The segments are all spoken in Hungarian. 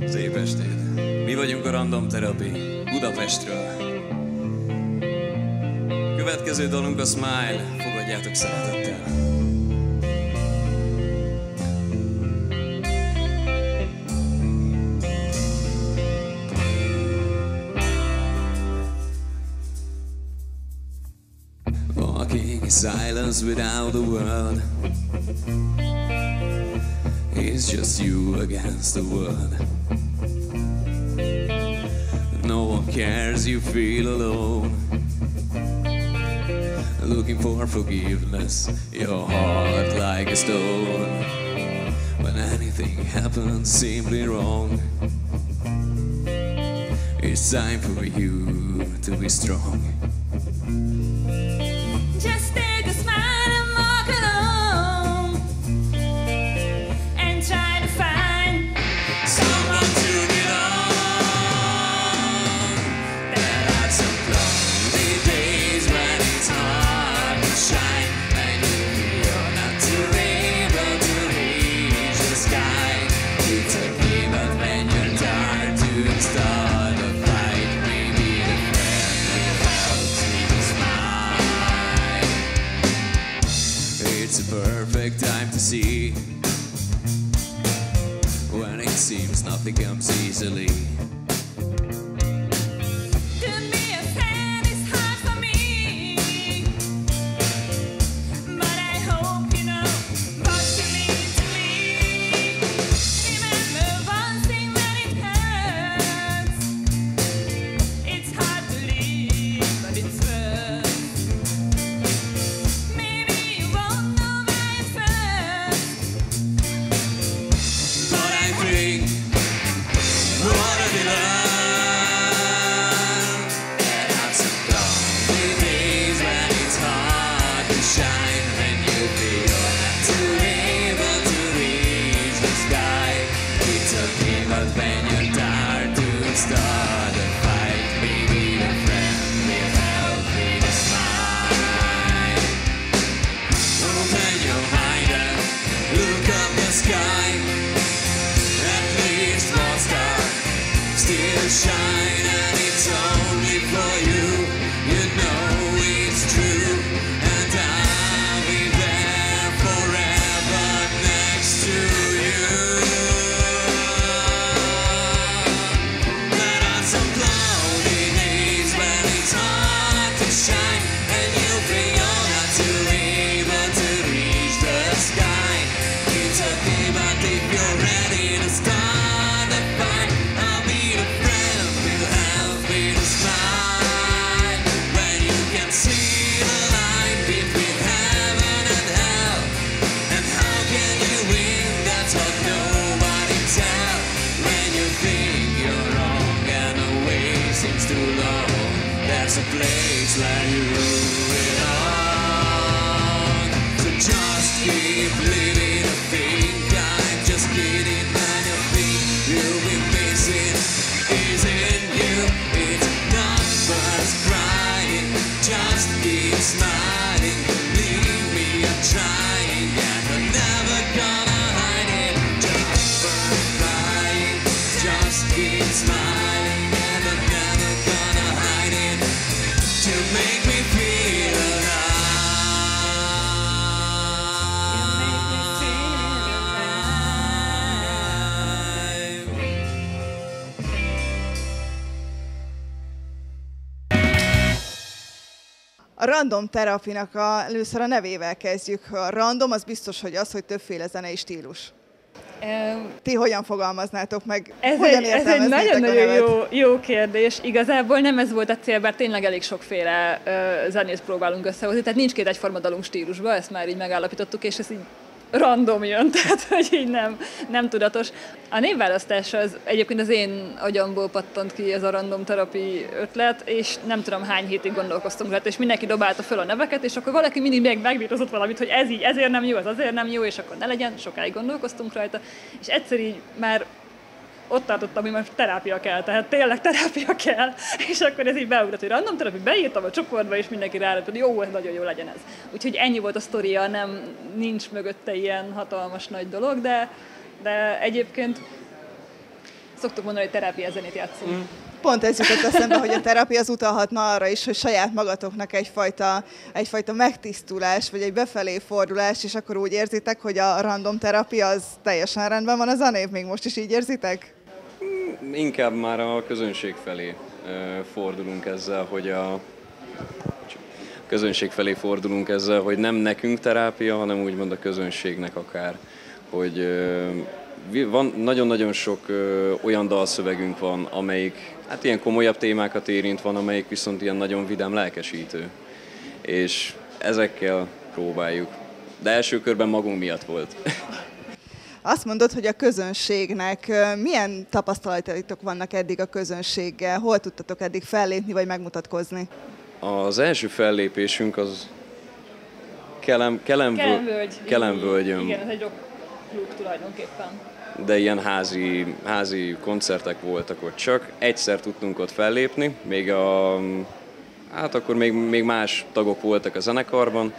Szép estét! Mi vagyunk a Random Therapy Budapestről. Következő dalunk a Smile, fogadjátok szeretettel! Walking in silence without a word. It's just you against the world. No one cares, you feel alone. Looking for forgiveness, your heart like a stone. When anything happens simply wrong, it's time for you to be strong. Just take a smile and walk along, and try to find someone to belong. There are some lonely days when it's hard to shine, and you feel not too able to reach the sky. It's okay, but when you're tired to start a fight, maybe the friend will help you smile. It's a perfect time to see when it seems nothing comes easily. to be a friend is hard for me, but I hope you know what you mean to me. Remember one thing when it hurts, it's hard to leave, but it's worth. Maybe you won't know why at first, But I think what have you learned? There are some lonely days when it's hard to shine, when you feel not too able to reach the sky. It's okay, but when you're tired to start a fight, maybe a friend will help me to smile. Open your mind and look up the sky. At least one star still shine, and it's only for you. You know it's true, and I'll be there forever next to you. There are some cloudy days when it's hard to shine, and you feel you're not too able to reach the sky. It's okay, but if you're ready to start a fight, I'll be the friend who'll help me to smile. When you can see the line between heaven and hell, and how can you win? That's what nobody tell. When you think you're wrong and the way seems too long, there's a place where you belong. So just keep living. I think I'm just kidding, and I think you'll be missing isn't you. It's not worth crying. Just keep smiling. Believe me, I'm trying, and I'm never gonna hide it. Just worth crying. Just keep smiling, and I'm never gonna hide it. To make me feel alive. A Random Therapy-nak először a nevével kezdjük. A random az biztos, hogy az, hogy többféle zenei stílus. Ti hogyan fogalmaznátok meg? Ez Hogyan egy értelmeznétek a nagyon-nagyon nevet? jó kérdés. Igazából nem ez volt a cél, bár tényleg elég sokféle zenét próbálunk összehozni. Tehát nincs két egyforma dalunk stílusban, ezt már így megállapítottuk, és ez így random jön, tehát hogy így nem tudatos. A névválasztás az egyébként az én agyamból pattant ki ez a Random Therapy ötlet, és nem tudom hány hétig gondolkoztunk rá, és mindenki dobálta föl a neveket, és akkor valaki mindig megvírozott valamit, hogy ez így ezért nem jó, ez azért nem jó, és akkor ne legyen, sokáig gondolkoztunk rajta, és egyszer így már ott tartottam, hogy most terápia kell, tehát tényleg terápia kell, és akkor ez így beugrott, hogy Random Therapy, beírtam a csoportba, és mindenki rájött, hogy jó, ez nagyon jó legyen ez. Úgyhogy ennyi volt a sztoria, nincs mögötte ilyen hatalmas nagy dolog, de egyébként szoktuk mondani, hogy terápiás zenét játszunk. Pont ez jutott eszembe, hogy a terápia az utalhatna arra is, hogy saját magatoknak egyfajta megtisztulás, vagy egy befelé fordulás, és akkor úgy érzitek, hogy a random terapia az teljesen rendben van a zenép, még most is így érzitek? Inkább már a közönség felé fordulunk ezzel, hogy nem nekünk terápia, hanem úgymond a közönségnek akár, hogy van nagyon-nagyon sok olyan dalszövegünk van, amelyik hát ilyen komolyabb témákat érint, van, amelyik viszont ilyen nagyon vidám, lelkesítő. És ezekkel próbáljuk. De első körben magunk miatt volt. Azt mondod, hogy a közönségnek milyen tapasztalataitok vannak eddig a közönséggel? Hol tudtatok eddig fellépni vagy megmutatkozni? Az első fellépésünk az Kelemvölgyön. Igen, ez egy rock klub tulajdonképpen. De ilyen házi koncertek voltak ott csak. Egyszer tudtunk ott fellépni, akkor még más tagok voltak a zenekarban.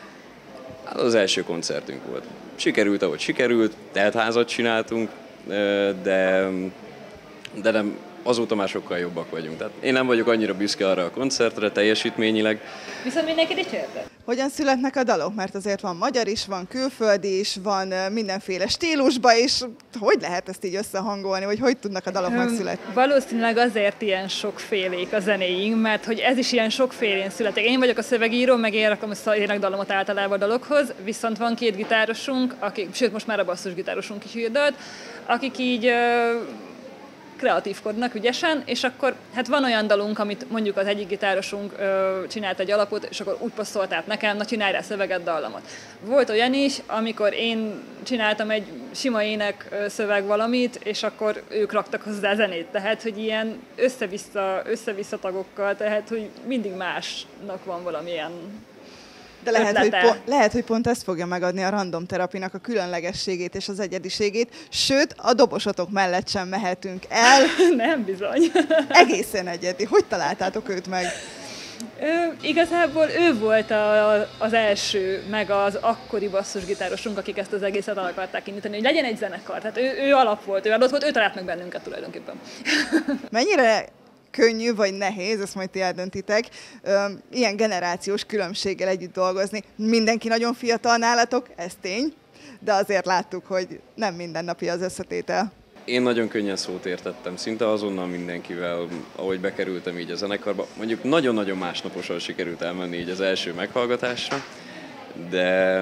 Az első koncertünk volt. Sikerült, ahogy sikerült, teltházat csináltunk, de nem, azóta már sokkal jobbak vagyunk. Tehát én nem vagyok annyira büszke arra a koncertre teljesítményileg. Viszont mindenki dicsérte. Hogyan születnek a dalok? Mert azért van magyar is, van külföldi is, van mindenféle stílusban is. Hogy lehet ezt így összehangolni, vagy hogy tudnak a dalok megszületni? Valószínűleg azért ilyen sokfélék a zenéink, mert hogy ez is ilyen sokfélén születik. Én vagyok a szövegíró, meg én rakom a dalomot általában a dalokhoz, viszont van két gitárosunk, sőt most már a basszusgitárosunk is ír dalt, akik így kreatívkodnak ügyesen, és akkor hát van olyan dalunk, amit mondjuk az egyik gitárosunk csinált egy alapot, és akkor úgy passzolt át nekem, na csinálj rá szöveget, dallamot. Volt olyan is, amikor én csináltam egy sima ének szöveg valamit, és akkor ők raktak hozzá zenét, tehát hogy ilyen össze-vissza tagokkal, tehát hogy mindig másnak van valamilyen de lehet, hogy pont ez fogja megadni a random terapinak a különlegességét és az egyediségét, sőt, a dobosotok mellett sem mehetünk el. Nem bizony. Egészen egyedi. Hogy találtátok őt meg? Igazából ő volt az első, meg az akkori basszusgitárosunk, akik ezt az egészet el akarták indítani, hogy legyen egy zenekar. Tehát ő alap volt, ő adott volt, ő talált meg bennünket tulajdonképpen. Mennyire könnyű vagy nehéz, ezt majd ti eldöntitek, ilyen generációs különbséggel együtt dolgozni. Mindenki nagyon fiatal nálatok, ez tény, de azért láttuk, hogy nem mindennapi az összetétel. Én nagyon könnyen szót értettem, szinte azonnal mindenkivel, ahogy bekerültem így a zenekarba. Mondjuk nagyon-nagyon másnaposan sikerült elmenni így az első meghallgatásra, de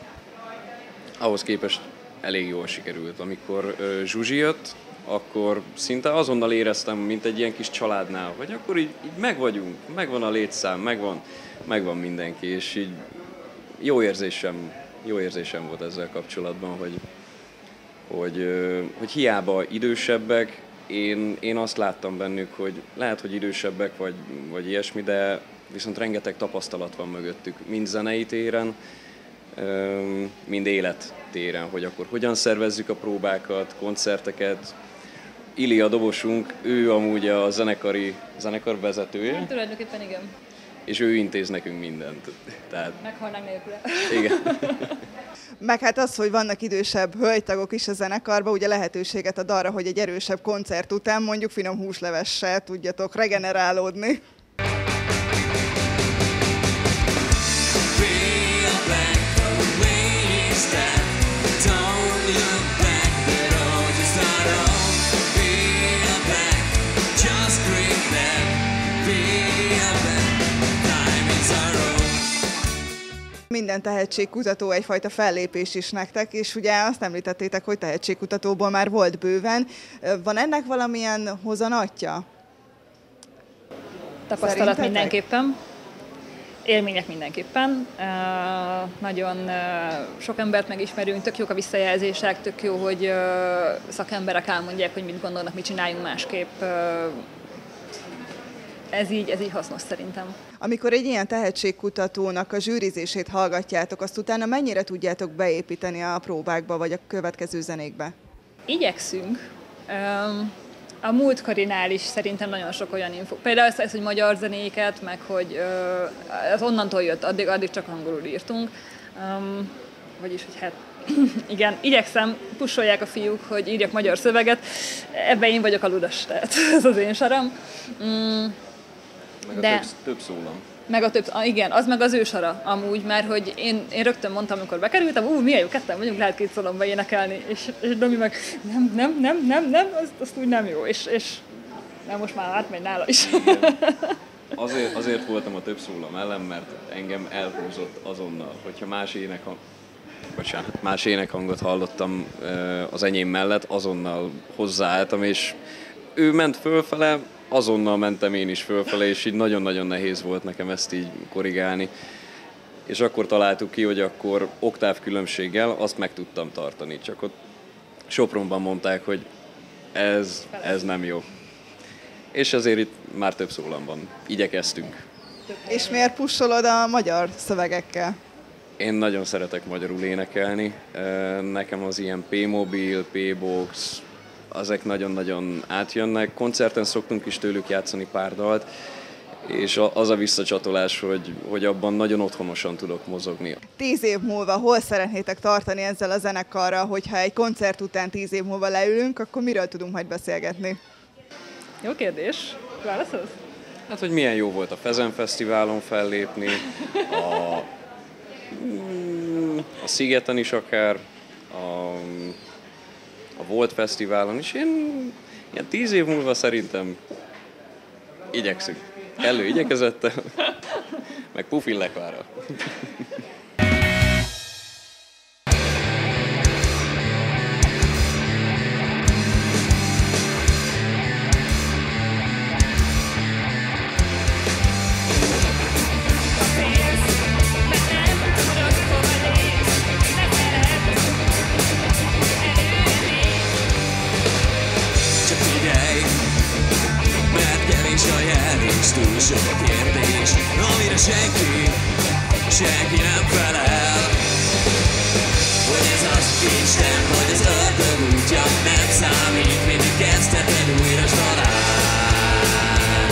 ahhoz képest elég jól sikerült. Amikor Zsuzsi jött, akkor szinte azonnal éreztem, mint egy ilyen kis családnál, hogy akkor így megvagyunk, megvan a létszám, megvan mindenki, és így jó érzésem volt ezzel kapcsolatban, hogy hiába idősebbek, én azt láttam bennük, hogy lehet, hogy idősebbek vagy ilyesmi, de viszont rengeteg tapasztalat van mögöttük, mind zenei téren, mind élettéren, hogy akkor hogyan szervezzük a próbákat, koncerteket. Ili a dobosunk, ő amúgy a zenekar vezetője. Hát, tulajdonképpen igen. És ő intéz nekünk mindent. Tehát... Meghalnánk nélküle. Igen. Meg hát az, hogy vannak idősebb hölgytagok is a zenekarban, ugye lehetőséget ad arra, hogy egy erősebb koncert után mondjuk finom húslevessel tudjatok regenerálódni. Minden tehetségkutató egyfajta fellépés is nektek, és ugye azt említettétek, hogy tehetségkutatóból már volt bőven. Van ennek valamilyen hozanatja? Tapasztalat Szerintetek? mindenképpen. Élmények mindenképpen. Nagyon sok embert megismerünk, tök jók a visszajelzések, tök jó, hogy szakemberek elmondják, hogy mit gondolnak, mit csináljunk másképp. Ez így hasznos szerintem. Amikor egy ilyen tehetségkutatónak a zsűrizését hallgatjátok, azt utána mennyire tudjátok beépíteni a próbákba, vagy a következő zenékbe? Igyekszünk. A múltkorinál is szerintem nagyon sok olyan info. Például ez, hogy magyar zenéket, meg hogy az onnantól jött, addig csak angolul írtunk. Vagyis, hogy Igen, igyekszem, pusolják a fiúk, hogy írjak magyar szöveget. Ebben én vagyok a ludas, tehát ez az én saram. Meg a De- több szólam. Meg a több, igen, az meg az ő sara amúgy, mert hogy én rögtön mondtam, amikor bekerültem, milyen jó, ketten vagyunk, lehet két szólomba énekelni, és Domi meg nem, azt úgy nem jó, és nem, most már átmegy nála is. Azért voltam a több szólam ellen, mert engem elhúzott azonnal, hogyha más énekhangot hallottam az enyém mellett, azonnal hozzáálltam, és ő ment fölfele, azonnal mentem én is fölfele, és így nagyon-nagyon nehéz volt nekem ezt így korrigálni. És akkor találtuk ki, hogy akkor oktáv különbséggel azt meg tudtam tartani, csak ott Sopronban mondták, hogy ez nem jó. És azért itt már több szólamban igyekeztünk. És miért pusolod a magyar szövegekkel? Én nagyon szeretek magyarul énekelni. Nekem az ilyen P-mobil, P-box, ezek nagyon-nagyon átjönnek. Koncerten szoktunk is tőlük játszani pár dalt, és az a visszacsatolás, hogy abban nagyon otthonosan tudok mozogni. 10 év múlva hol szeretnétek tartani ezzel a zenekarral, hogyha egy koncert után 10 év múlva leülünk, akkor miről tudunk majd beszélgetni? Jó kérdés. Válaszolsz? Hát, hogy milyen jó volt a Fezen Fesztiválon fellépni, a Szigeten is akár, a Volt Fesztiválon is. Én ilyen 10 év múlva szerintem igyekszünk. Kellő igyekezettel, meg pufillekvárral. Csak figyelj, mert kevés a jel és túl sok a kérdés, amire senki nem felel. Hogy ez az Isten, vagy az ördög útja, nem számít, mindig kezdheted újra s talán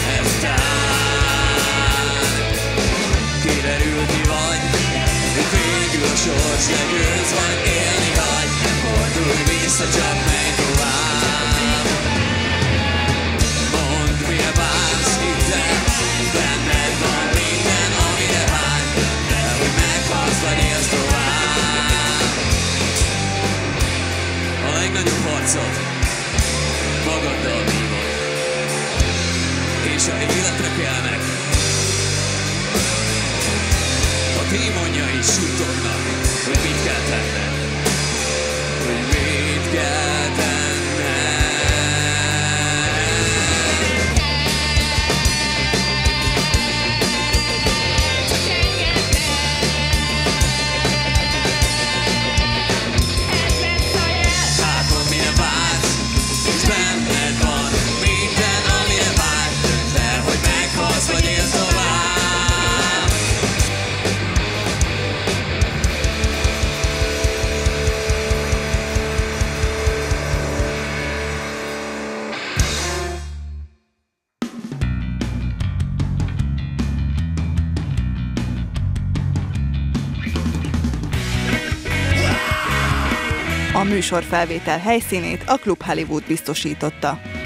ezután kiderül ki vagy, végül a sors legyőz, vagy élni hagy, nem fordulj vissza, csak menj tovább. Mondd, mire vársz, hidd el, benned van minden, amire vágy, de hogy meghalsz, vagy élsz tovább. A legnagyobb harcot magaddal vívod, és ha életre kelnek, a démonjai suttognak, hogy mit kell tenned, hogy mit kell tenned. Hát mondd, mire vársz, és benned van minden, amire vágy, de hogy meghalsz, vagy élsz tovább. A műsor felvétel helyszínét a Klub Hollywood biztosította.